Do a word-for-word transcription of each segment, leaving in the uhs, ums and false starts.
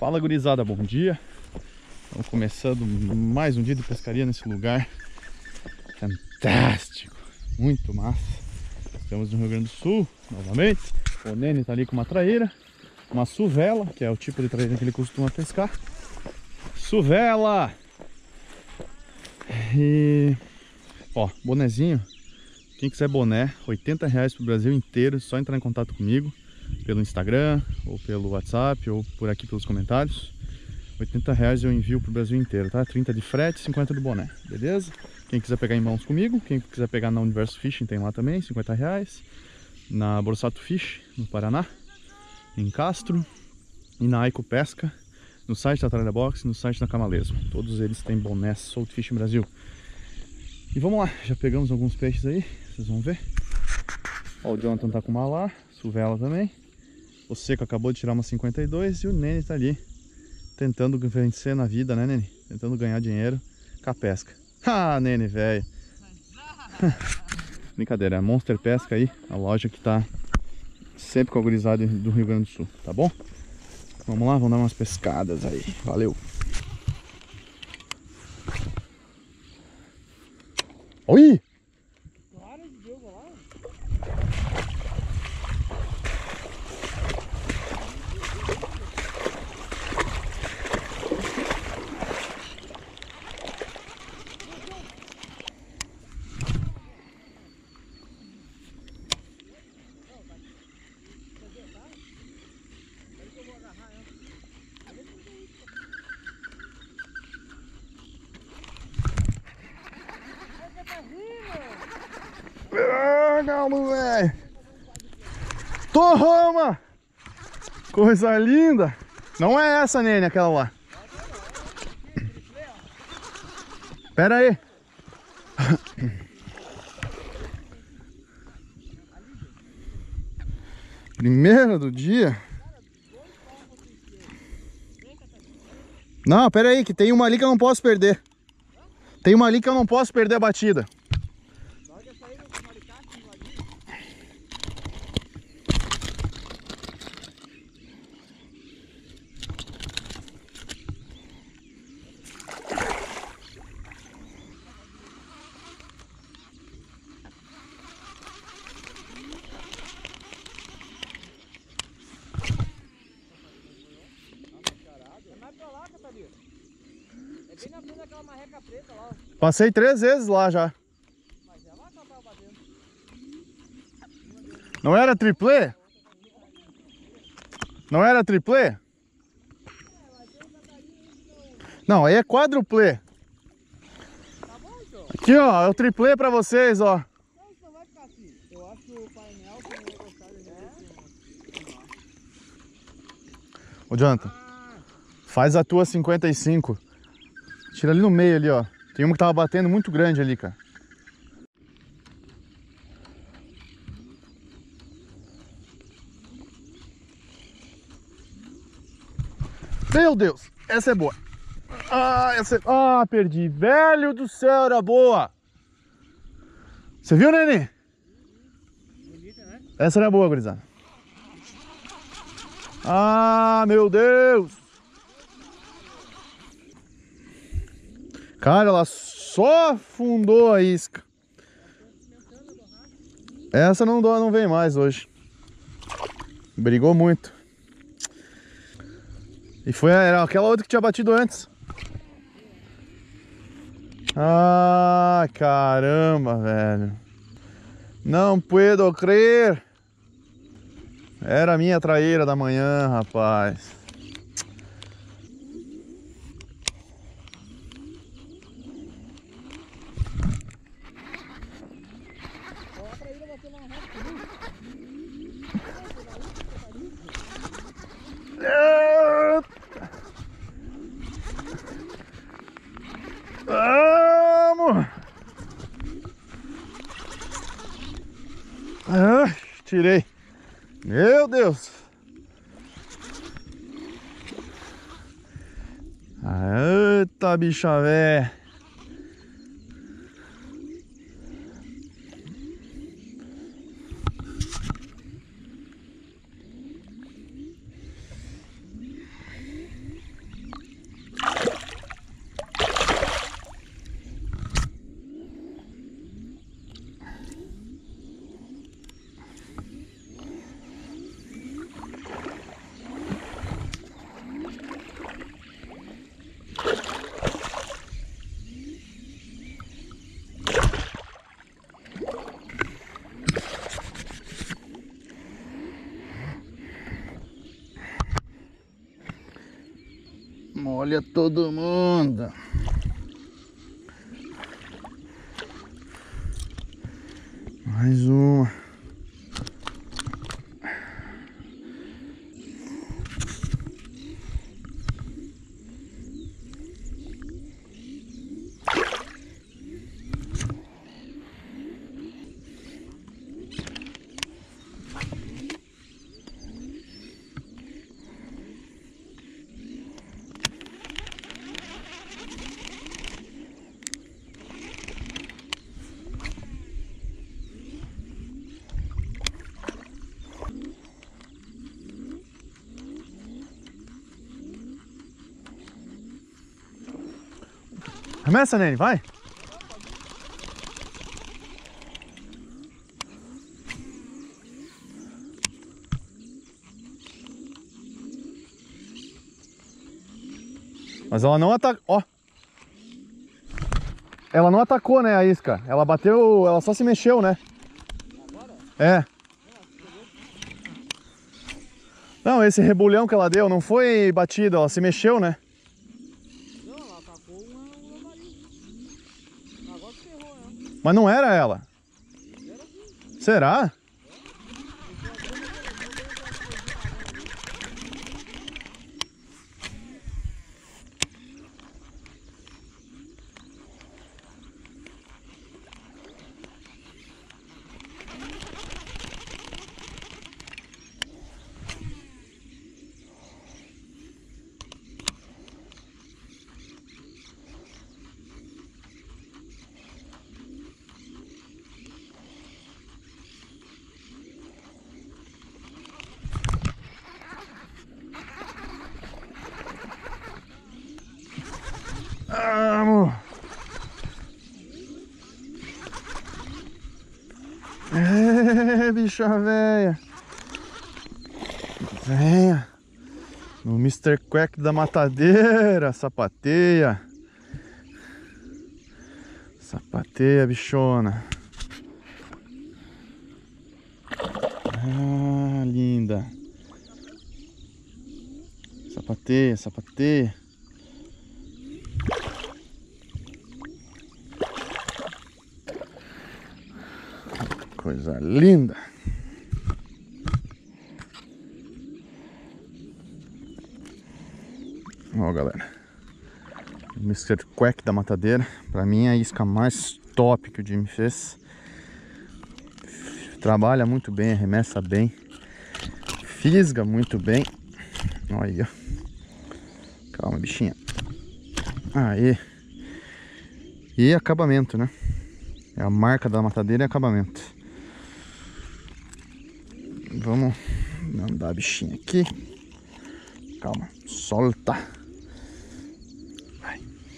Fala, gurizada, bom dia. Estamos começando mais um dia de pescaria nesse lugar fantástico, muito massa. Estamos no Rio Grande do Sul novamente. O Nene tá ali com uma traíra, uma suvela, que é o tipo de traíra que ele costuma pescar. Suvela! E ó, bonezinho. Quem quiser boné, oitenta reais pro Brasil inteiro, só entrar em contato comigo pelo Instagram, ou pelo WhatsApp, ou por aqui pelos comentários. oitenta reais eu envio pro Brasil inteiro, tá? trinta de frete, cinquenta de boné, beleza? Quem quiser pegar em mãos comigo, quem quiser pegar na Universo Fishing tem lá também, cinquenta reais. Na Borsato Fish, no Paraná, em Castro, e na Aiko Pesca, no site da Tralha Box, no site da Camalesma. Todos eles têm boné Salt Fishing Brasil. E vamos lá, já pegamos alguns peixes aí, vocês vão ver. Ó, o Jonathan tá com uma lá, suvela também. O Seco acabou de tirar uma cinquenta e dois e o Nene tá ali tentando vencer na vida, né, Nene? Tentando ganhar dinheiro com a pesca. Ah, Nene, velho. Brincadeira, é Monster Pesca aí, a loja que tá sempre com a gurizada do Rio Grande do Sul, tá bom? Vamos lá, vamos dar umas pescadas aí. Valeu! Oi! Ah, calma, velho. Toma! Coisa linda! Não é essa, Nene, aquela lá. Pera aí. Primeira do dia. Não, pera aí, que tem uma ali que eu não posso perder. Tem uma ali que eu não posso perder a batida. É bem na frente daquela marreca preta lá. Passei três vezes lá já. Mas é lá que ela tava batendo. Não era triplê? Não era triplê? Não, aí é quadruplê. Tá bom, então. Aqui, ó, é o triplê pra vocês, ó. Não, isso não vai ficar assim. Eu acho que o painel que não vai gostar de ver. Ô, Jonathan, faz a tua cinquenta e cinco. Tira ali no meio ali, ó. Tem uma que tava batendo muito grande ali, cara. Meu Deus, essa é boa. Ah, essa é... Ah, perdi. Velho do céu, era boa. Você viu, Nene? Bonita, né? Essa era boa, gurizada. Ah, meu Deus. Cara, ela só afundou a isca. Essa não, dó, não vem mais hoje. Brigou muito. E foi era aquela outra que tinha batido antes. Ah, caramba, velho. Não puedo crer. Era a minha traíra da manhã, rapaz. Vamos! Ah, tirei. Meu Deus! Eita, bicha véia! Molha todo mundo. Mais uma. Arremessa, Nene, vai! Mas ela não atacou, ó. Ela não atacou, né, a isca. Ela bateu, ela só se mexeu, né? Agora? É. Não, esse rebulhão que ela deu não foi batido, ela se mexeu, né? Não, ela atacou uma lavarinha. Agora que ferrou, né? Mas não era ela. Era assim. Será? Vamos! É, bicha véia! Venha! No mister Quack da matadeira, sapateia! Sapateia, bichona! Ah, linda! Sapateia, sapateia! Coisa linda. Ó, galera, mister Quack da matadeira, pra mim é a isca mais top que o Jimmy fez. Trabalha muito bem, arremessa bem, fisga muito bem. Olha aí, ó. Calma, bichinha. Aí. E acabamento, né? É a marca da matadeira e acabamento. Vamos mandar a bichinha aqui. Calma, solta. Vai.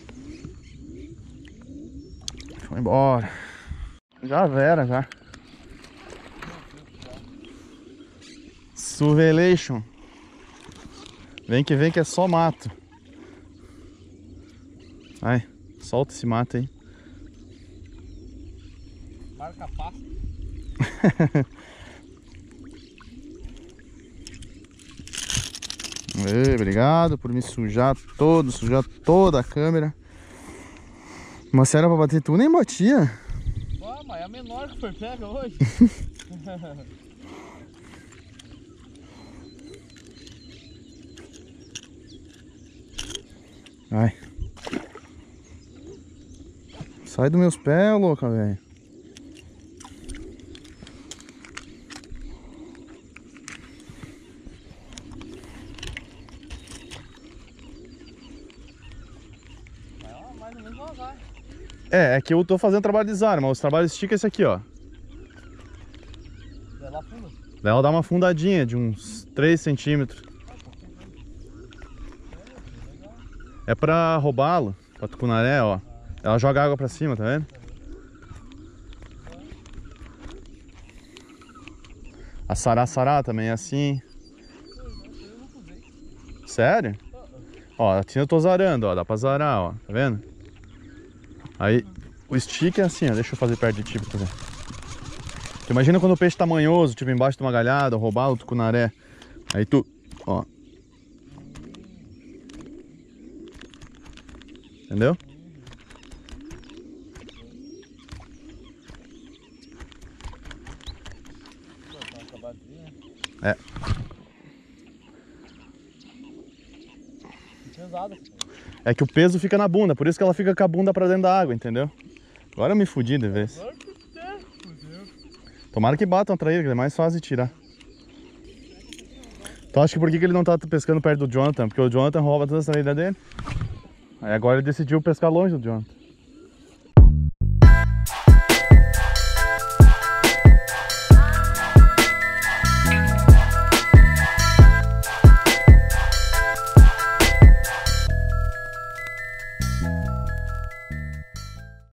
Foi embora. Já vera, já. Surveillation. Vem que vem que é só mato. Vai, solta esse mato aí. Marca pasta. Ei, obrigado por me sujar todo, sujar toda a câmera. Mas se era pra bater tu, nem batia. Ah, mas é a menor que foi pega hoje. Vai. Sai dos meus pés, louca, velho. É, é que eu tô fazendo trabalho de desarme, mas os trabalhos estica esse aqui, ó. Ela funda. Daí ela dá uma fundadinha de uns três centímetros. É pra roubá-lo, pra tucunaré, ó. Ela joga água pra cima, tá vendo? A sará-sará também é assim. Sério? Ó, a tina eu tô zarando, ó. Dá pra zarar, ó. Tá vendo? Aí, o stick é assim, ó. Deixa eu fazer perto de ti pra fazer. Tu imagina quando o peixe tá manhoso, tipo embaixo de uma galhada, roubar o tucunaré. Aí tu, ó. Entendeu? É. É que o peso fica na bunda, por isso que ela fica com a bunda pra dentro da água, entendeu? Agora eu me fudi de vez. Tomara que batam a traíra, que é mais fácil de tirar. Tu acha que por que que ele não tá pescando perto do Jonathan? Porque o Jonathan rouba todas as traíras dele. Aí agora ele decidiu pescar longe do Jonathan.